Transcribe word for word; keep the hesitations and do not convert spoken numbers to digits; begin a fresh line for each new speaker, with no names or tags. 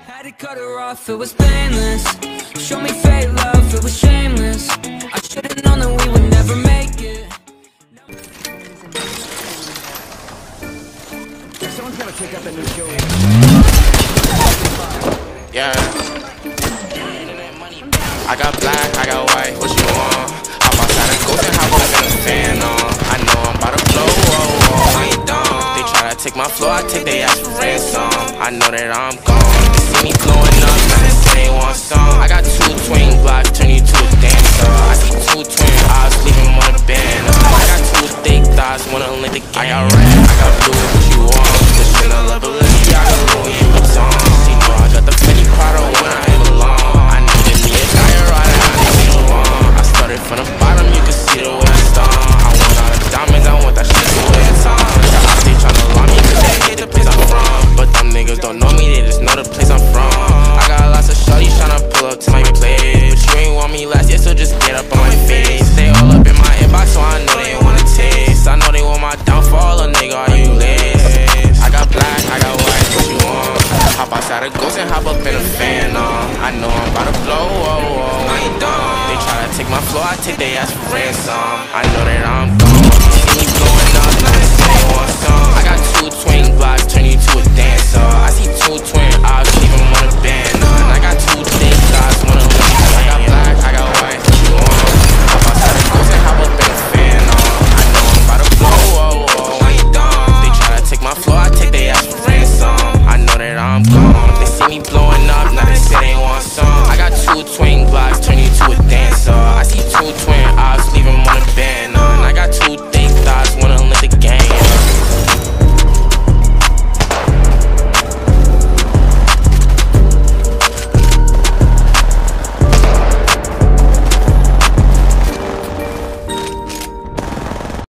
Had to cut her off, it was painless. Show me fake love, it was shameless. I should've known that we would never make it.
Someone's gotta take up that new show.
Yeah. I got black, I got white, what you want? Hop outside and go and hop up in the fan on. I know I'm about to blow, oh, oh, I ain't dumb. They try to take my floor, I take they ass for ransom. I know that I'm gone. They see me blowing up, now they say they want some. I got two twin blocks, turn you to a dancer. I see two twin eyes, leave them on a band. I got two thick thighs, wanna link the gang. I got red, I got blue, what you want? The Chanel level, I got Louis Vuitton. See, no, I got the Fendi Prada when I ain't belong. I know that me a guy rider, I ain't alone. I started from the bottom, you can see the way I stung. I want all the diamonds, I want that shit the way it's on. The ops, they tryna lie me, cause they hate the place I'm from. But them niggas don't know me, they just know the place I'm from. I got lots of shorties tryna pull up to my place, but you ain't want me last year, so just get up on my face. They all up in my inbox, so I know they wanna taste. I know they want my downfall, a nigga, are you lace? I got black, I got white, what you want? Hop outside a ghost and hop up in a fan, uh. I know I'm about to blow, oh, oh, I ain't dumb. They try to take my floor, I take they ass for ransom. I know that I'm gone. See me blowing up, now they say they want some. I got two twin blocks, turn you to a dancer. I see two twin eyes, leave them on a band. And I got two thick thighs, wanna leave. I got black, I got white, what you want? Hop outside a ghost and hop up in a fan, uh. I know I'm about to blow, oh, oh, I ain't dumb. They try to take my floor, I take they ass for ransom. I know that I'm gone. They see me blowing up, now they say they want some. I got two twin blocks, turn you to a dancer.